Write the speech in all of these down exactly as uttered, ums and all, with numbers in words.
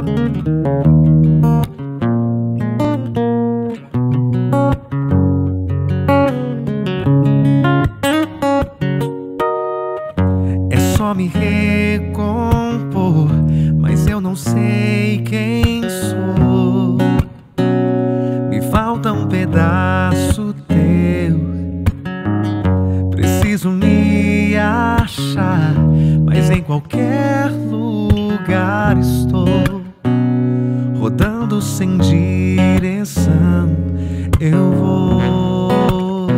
É só me recompor, mas eu não sei quem sou. Me falta um pedaço teu. Preciso me achar, mas em qualquer lugar estou. Rodando sem direção, eu vou.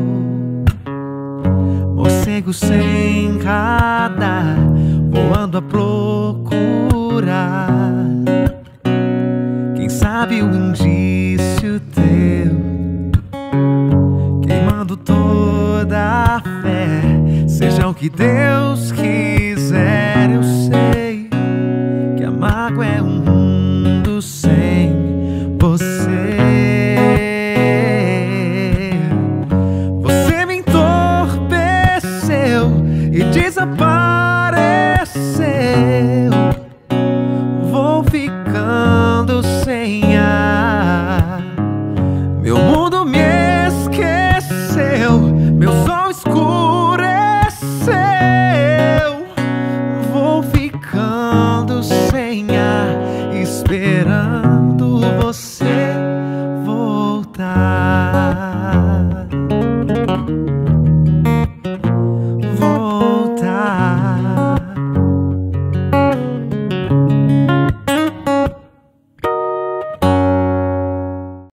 Morcego sem radar, voando a procurar. Quem sabe o indício teu, queimando toda a fé. Seja o que Deus quiser, eu sei que a mágoa é um mundo sem você. Você me entorpeceu e desapareceu. Vou ficando sem ar. Meu mundo me esqueceu, meu sol escuro